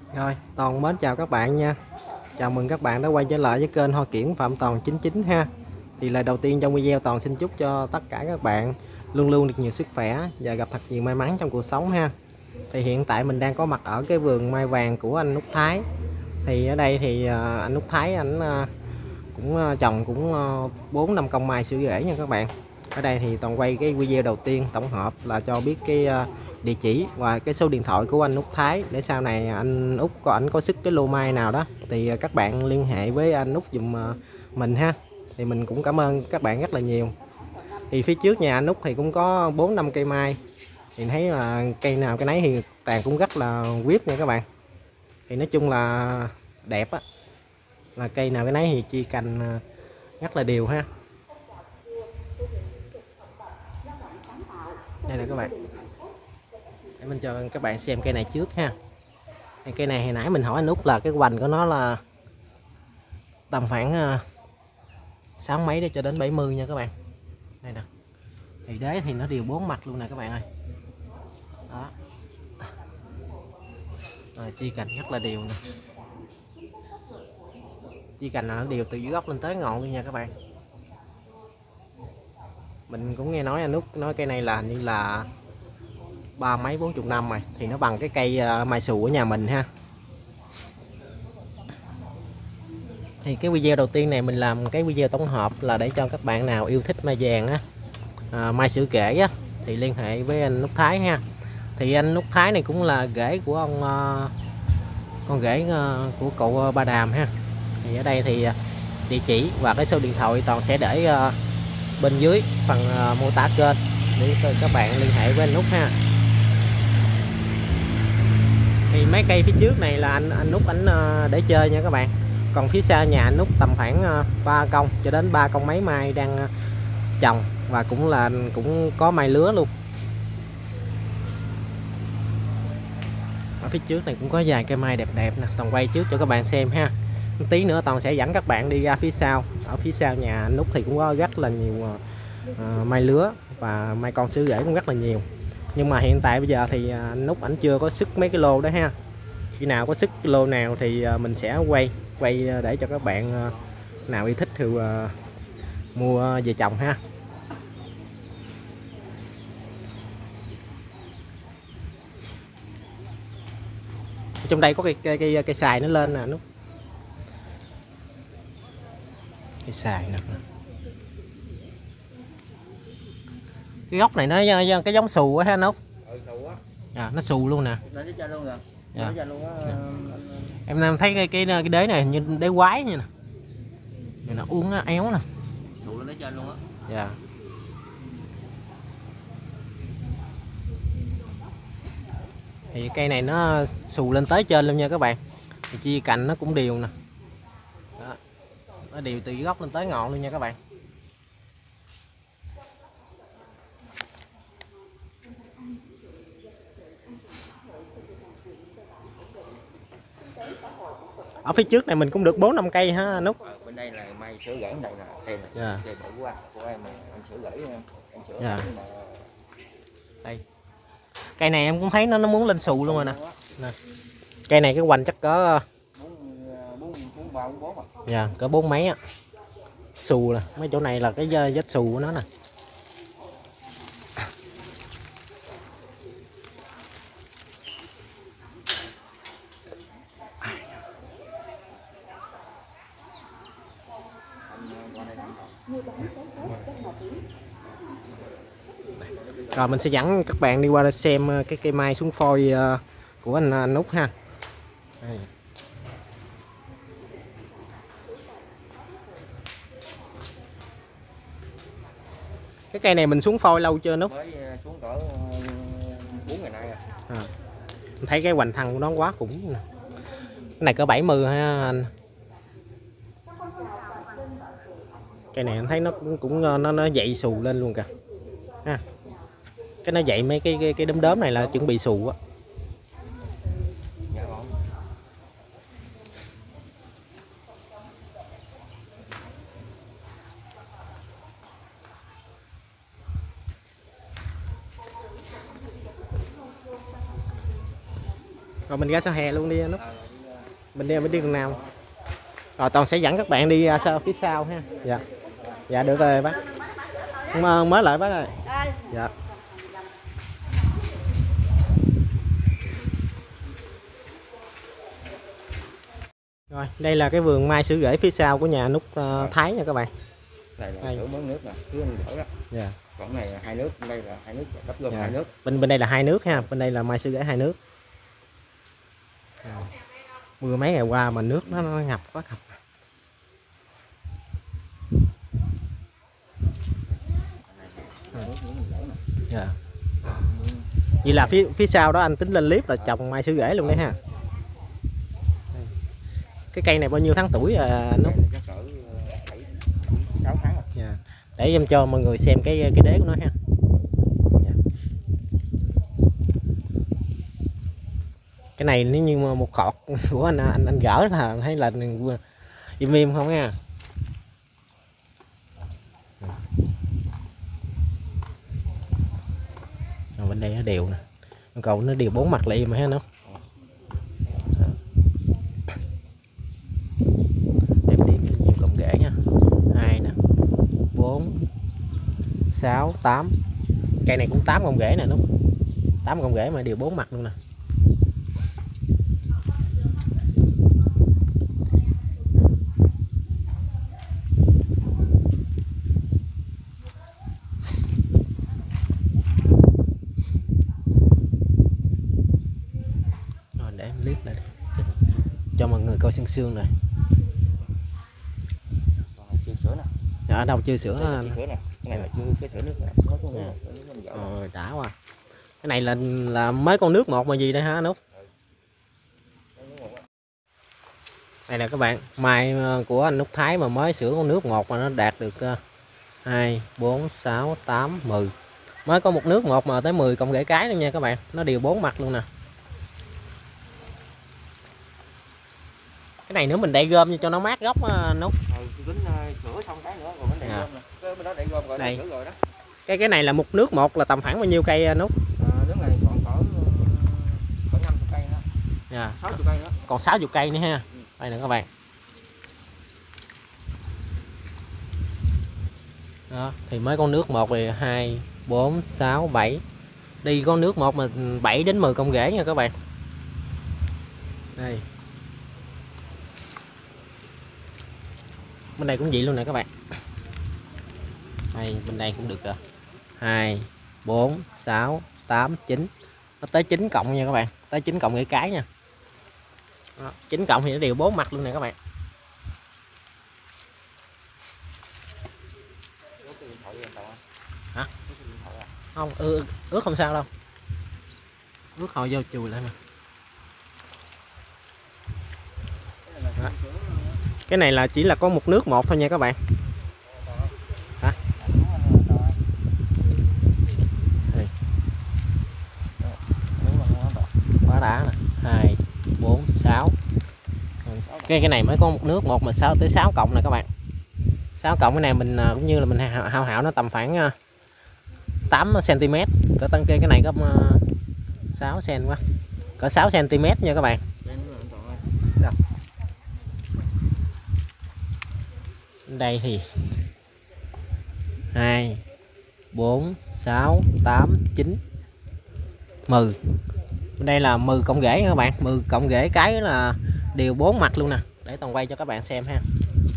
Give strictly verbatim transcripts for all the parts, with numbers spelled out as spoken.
Rồi, Toàn mến chào các bạn nha. Chào mừng các bạn đã quay trở lại với kênh Hoa Kiển Phạm Toàn chín chín ha. Thì lời đầu tiên trong video Toàn xin chúc cho tất cả các bạn luôn luôn được nhiều sức khỏe và gặp thật nhiều may mắn trong cuộc sống ha. Thì hiện tại mình đang có mặt ở cái vườn mai vàng của anh Út Thái. Thì ở đây thì anh Út Thái anh cũng trồng cũng bốn năm công mai sữa rễ nha các bạn. Ở đây thì Toàn quay cái video đầu tiên tổng hợp là cho biết cái địa chỉ và cái số điện thoại của anh Út Thái, để sau này anh Út có ảnh có sức cái lô mai nào đó thì các bạn liên hệ với anh Út dùm mình ha. Thì mình cũng cảm ơn các bạn rất là nhiều. Thì phía trước nhà anh Út thì cũng có bốn năm cây mai, thì thấy là cây nào cái nấy thì tàn cũng rất là quyết nha các bạn. Thì nói chung là đẹp á, là cây nào cái nấy thì chi cành rất là đều ha. Đây là các bạn, để mình cho các bạn xem cây này trước ha. Thì cây này hồi nãy mình hỏi anh Út là cái hoành của nó là tầm khoảng sáu mấy cho đến bảy mươi nha các bạn. Đây nè, thì đế thì nó đều bốn mặt luôn nè các bạn ơi. Đó. À, chi cành rất là đều nè, chi cành là nó đều từ dưới gốc lên tới ngọn luôn nha các bạn. Mình cũng nghe nói anh Út nói cây này là như là ba mấy bốn chục năm rồi, thì nó bằng cái cây mai xù của nhà mình ha. Thì cái video đầu tiên này mình làm cái video tổng hợp là để cho các bạn nào yêu thích mai vàng á, à, mai sữa rễ á, thì liên hệ với anh Út Thái ha. Thì anh Út Thái này cũng là rễ của ông uh, con rể uh, của cậu Ba Đàm ha. Thì ở đây thì địa chỉ và cái số điện thoại Toàn sẽ để uh, bên dưới phần uh, mô tả kênh để các bạn liên hệ với anh Út ha. Thì mấy cây phía trước này là anh anh Út ảnh uh, để chơi nha các bạn. Còn phía sau nhà anh Út tầm khoảng ba công cho đến ba công mấy mai đang trồng, và cũng là cũng có mai lứa luôn. Ở phía trước này cũng có vài cây mai đẹp đẹp nè, Toàn quay trước cho các bạn xem ha. Tí nữa Toàn sẽ dẫn các bạn đi ra phía sau. Ở phía sau nhà anh Út thì cũng có rất là nhiều uh, mai lứa và mai con sữa rễ cũng rất là nhiều. Nhưng mà hiện tại bây giờ thì anh Út ảnh chưa có sức mấy cái lô đó ha. Khi nào có sức lô nào thì mình sẽ quay quay để cho các bạn nào yêu thích thì uh, mua về trồng ha. Trong đây có cây cây cây, cây xài nó lên nè, nút cây xài nè. Cái gốc này nó cái giống xù quá ha nút. À, nó xù luôn nè. Dạ. Em em thấy cái cái cái đế này như đế quái như nè, này nó uống nó éo nè. Xù lên đến trên luôn á. Dạ. Thì cây này nó xù lên tới trên luôn nha các bạn. Thì chia cành nó cũng đều nè. Đó. Nó đều từ gốc lên tới ngọn luôn nha các bạn. Ở phía trước này mình cũng được bốn năm cây ha Nút. Ờ, bên đây là mai sữa rễ đây nè, đây nè. Dạ. Đây bự quá của em mà anh sữa rễ anh sữa Dạ. mà... Đây. Cây này em cũng thấy nó nó muốn lên xù luôn rồi nè. Nè. Cây này cái hoành chắc cỡ bốn ba bốn bốn à. Dạ, cỡ bốn mấy á. Xù nè, mấy chỗ này là cái vết xù của nó nè. Rồi mình sẽ dẫn các bạn đi qua xem cái cây mai xuống phôi của anh, anh Út ha. Đây. Cái cây này mình xuống phôi lâu chưa Nút? Mới xuống cỡ bốn ngày nay à. À. Mình thấy cái hoành thân của nó quá khủng nè. Cái này cỡ bảy mươi ha anh. Cây này anh thấy nó cũng, cũng nó nó dậy xù lên luôn kìa. Ha. Cái nó dậy mấy cái cái, cái đốm đốm này là chuẩn bị xù á. Rồi mình ra sau hè luôn đi anh Út. Ờ, Mình đi mình đi đường nào? Rồi Toàn sẽ dẫn các bạn đi ra sau phía sau ha. Dạ. Dạ được rồi bác. Mới lại bác ơi. Dạ. Rồi, đây là cái vườn mai sữa rễ phía sau của nhà Nút uh, Thái nha các bạn. này là sữa mớn nước nè, cứ anh gỡ đó. Dạ. Còn này là hai nước, đây là hai nước, đắp gom Dạ. hai nước. Bên bên đây là hai nước ha, bên đây là mai sữa rễ hai nước. À. Mưa mấy ngày qua mà nước nó, nó ngập quá ngập. Dạ. Vậy là phía phía sau đó anh tính lên clip là trồng mai sữa rễ luôn đấy ha. Cái cây này bao nhiêu tháng tuổi à nó? Chắc cỡ sáu tháng rồi. Dạ. Để em cho mọi người xem cái cái đế của nó ha. Dạ. Cái này nếu như mà một khọt của anh anh anh gỡ là thấy là im im không nha. Rồi bên đây nó đều nè, cầu nó đều bốn mặt lại mà ha nó. Em đếm nhiều cọng rễ nha, hai nè, bốn, sáu, tám. Cây này cũng tám cọng rễ nè nó, tám cọng rễ mà đều bốn mặt luôn nè. Clip này cho mọi người coi xương xương rồi. Chưa sữa nè. Ở đâu chưa sữa nó. Sữa nè. Cái này là chưa cái sữa nước nè. Rồi đã quá. Cái này là là mấy con nước một mà gì đây hả Nút? Đây là các bạn, mai của anh Nút Thái mà mới sữa con nước một mà nó đạt được hai, bốn, sáu, tám, mười. Mới có một nước một mà tới mười cộng rễ cái luôn nha các bạn. Nó đều bốn mặt luôn nè. Cái này nữa mình đậy gom cho nó mát gốc Nút. Ừ, tính sữa xong cái nữa rồi mình đậy gom nè. Cái bên đó đậy gom rồi đây. Sữa rồi đó. Cái cái này là một nước một là tầm khoảng bao nhiêu cây Nút? À, nước này còn cỡ cỡ năm mươi cây nữa. Dạ. sáu mươi cây nữa. Còn sáu mươi cây nữa ha. Ừ. Đây nè các bạn. Đó, thì mới con nước một thì hai, bốn, sáu, bảy. Đi con nước một mà bảy đến mười cọng rễ nha các bạn. Đây. Bên đây cũng vậy luôn nè các bạn. Đây, bên đây cũng được rồi. hai, bốn, sáu, tám, chín. Nó tới chín cộng nha các bạn. Tới chín cộng rễ cái nha. Đó, chín cộng thì nó đều bốn mặt luôn nè các bạn. Hả? Không, ư, ướt không sao đâu. Ướt hồi vô chùi lại mà. Đó. Cái này là chỉ là có một nước một thôi nha các bạn. Hả? Quá đã nè. hai, bốn, sáu. Cái cái này mới có một nước một mà sáu tới sáu cộng nè các bạn. sáu cộng cái này mình cũng như là mình hao hảo nó tầm khoảng tám xăng ti mét. Cỡ tăng kê cái này có sáu xăng quá. Cỡ sáu xăng ti mét nha các bạn. Đâu. Đây thì hai, bốn, sáu, tám, chín, mười. Đây là mười cộng rễ nha các bạn. mười cộng rễ cái là đều bốn mặt luôn nè. Để Toàn quay cho các bạn xem ha.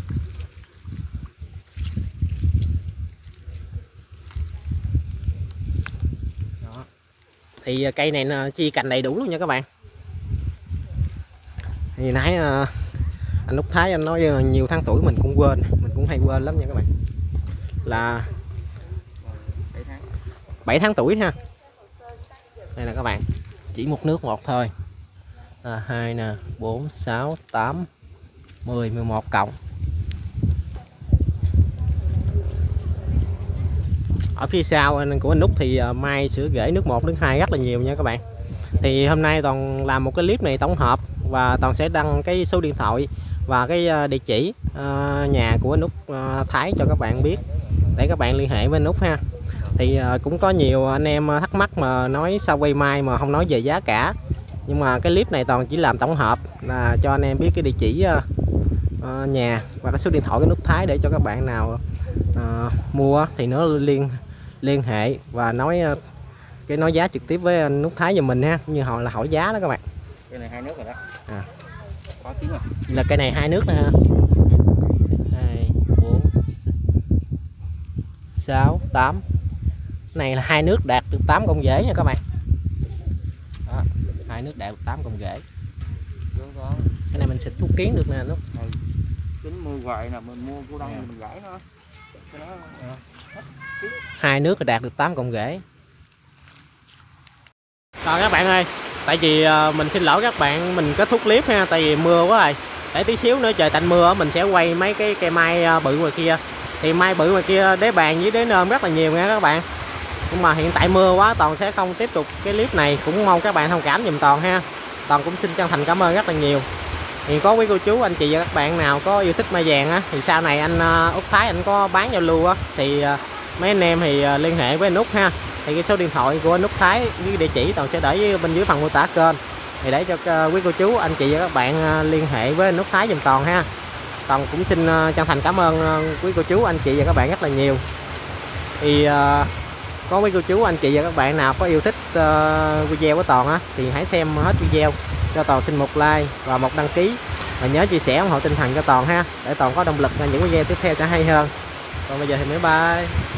Đó. Thì cây này chi cành đầy đủ luôn nha các bạn. Thì nãy anh Nút Thái anh nói nhiều tháng tuổi mình cũng quên, mình cũng hay quên lắm nha các bạn. Là bảy tháng tuổi ha. Đây là các bạn, chỉ một nước một thôi. À, hai nè, bốn, sáu, tám, mười, mười một cộng. Ở phía sau của anh Nút thì mai sữa rễ nước một nước hai rất là nhiều nha các bạn. Thì hôm nay Toàn làm một cái clip này tổng hợp và Toàn sẽ đăng cái số điện thoại và cái địa chỉ uh, nhà của Nút uh, Thái cho các bạn biết để các bạn liên hệ với Nút ha. Thì uh, cũng có nhiều anh em thắc mắc mà nói sao quay mai mà không nói về giá cả. Nhưng mà cái clip này Toàn chỉ làm tổng hợp là cho anh em biết cái địa chỉ uh, uh, nhà và cái số điện thoại cái nút Thái, để cho các bạn nào uh, mua thì nó liên liên hệ và nói uh, cái nói giá trực tiếp với anh nút Thái giùm mình ha, như họ là hỏi giá đó các bạn. Cái này hai nước rồi đó. À. Có tiếng rồi. Là cây này hai nước nè ha. hai, bốn, sáu, tám. Này là hai nước đạt được tám con rễ nha các bạn. Đó, hai nước đạt được tám con rễ. Cái này mình xịt thuốc kiến được nè nó. Ừ. Kính mưa hoài nè, mình mua cô đông thì mình gãy nó. Cho nó à. Hai nước là đạt được tám con rễ. Rồi các bạn ơi, tại vì uh, mình xin lỗi các bạn, mình kết thúc clip ha, tại vì mưa quá rồi. Để tí xíu nữa trời tạnh mưa mình sẽ quay mấy cái cây mai uh, bự ngoài kia. Thì mai bự ngoài kia đế bàn với đế nơm rất là nhiều nha các bạn. Nhưng mà hiện tại mưa quá, Toàn sẽ không tiếp tục cái clip này. Cũng mong các bạn thông cảm giùm Toàn ha. Toàn cũng xin chân thành cảm ơn rất là nhiều. Thì có quý cô chú anh chị và các bạn nào có yêu thích mai vàng á, thì sau này anh uh, Út Thái anh có bán giao lưu á, thì uh, mấy anh em thì uh, liên hệ với anh Út ha. Thì cái số điện thoại của anh Út Thái với địa chỉ Toàn sẽ để với bên dưới phần mô tả kênh, thì để cho uh, quý cô chú anh chị và các bạn uh, liên hệ với anh Út Thái giùm Toàn ha. Toàn cũng xin uh, chân thành cảm ơn uh, quý cô chú anh chị và các bạn rất là nhiều. Thì uh, có quý cô chú anh chị và các bạn nào có yêu thích uh, video của Toàn á, thì hãy xem hết video cho Toàn xin một like và một đăng ký, và nhớ chia sẻ ủng hộ tinh thần cho Toàn ha, để Toàn có động lực cho những video tiếp theo sẽ hay hơn. Còn bây giờ thì bye bye.